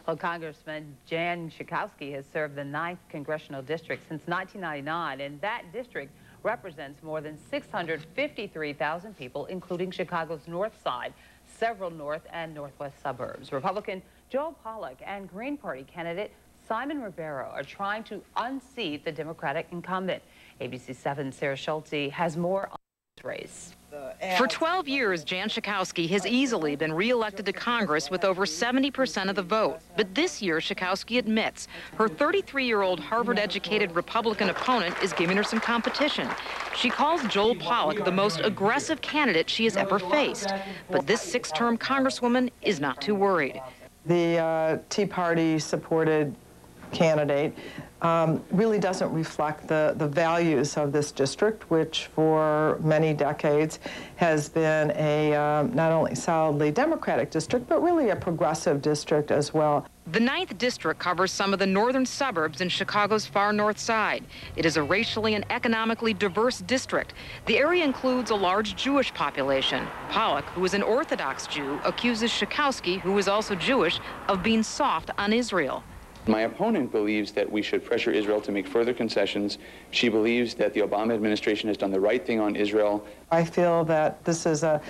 Well, Congressman Jan Schakowsky has served the 9th Congressional District since 1999, and that district represents more than 653,000 people, including Chicago's North Side, several north and northwest suburbs. Republican Joe Pollak and Green Party candidate Simon Ribeiro are trying to unseat the Democratic incumbent. ABC 7's Sarah Schulte has more on this race. For 12 years, Jan Schakowsky has easily been reelected to Congress with over 70% of the vote. But this year, Schakowsky admits her 33-year-old Harvard-educated Republican opponent is giving her some competition. She calls Joel Pollak the most aggressive candidate she has ever faced. But this 6-term Congresswoman is not too worried. The Tea Party-supported candidate really doesn't reflect the values of this district, which for many decades has been a not only solidly Democratic district, but really a progressive district as well. The 9th District covers some of the northern suburbs in Chicago's far north side. It is a racially and economically diverse district. The area includes a large Jewish population. Pollak, who is an Orthodox Jew, accuses Schakowsky, who is also Jewish, of being soft on Israel. My opponent believes that we should pressure Israel to make further concessions. She believes that the Obama administration has done the right thing on Israel. I feel that this is a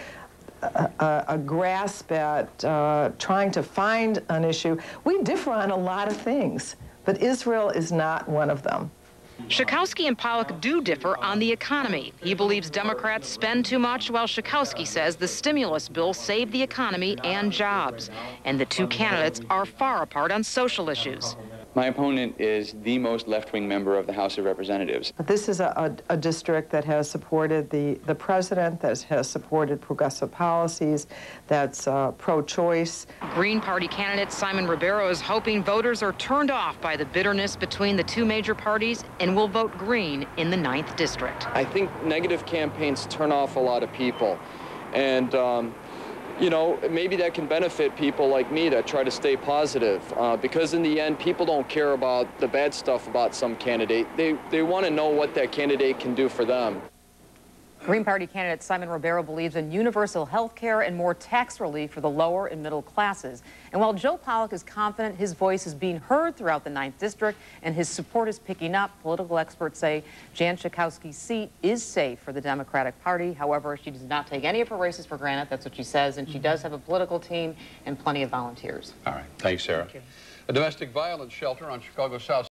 grasp at trying to find an issue. We differ on a lot of things, but Israel is not one of them. Schakowsky and Pollak do differ on the economy. He believes Democrats spend too much, while Schakowsky says the stimulus bill saved the economy and jobs. And the two candidates are far apart on social issues. My opponent is the most left-wing member of the House of Representatives. This is a district that has supported the president, that has supported progressive policies, that's pro-choice. Green Party candidate Simon Ribeiro is hoping voters are turned off by the bitterness between the two major parties and will vote Green in the 9th District. I think negative campaigns turn off a lot of people. And you know, maybe that can benefit people like me that try to stay positive, because in the end, people don't care about the bad stuff about some candidate. They want to know what that candidate can do for them. Green Party candidate Simon Ribeiro believes in universal health care and more tax relief for the lower and middle classes. And while Joe Pollak is confident his voice is being heard throughout the 9th District and his support is picking up, political experts say Jan Schakowsky's seat is safe for the Democratic Party. However, she does not take any of her races for granted. That's what she says. And she does have a political team and plenty of volunteers. All right. Thanks, Sarah. Thank you. A domestic violence shelter on Chicago's South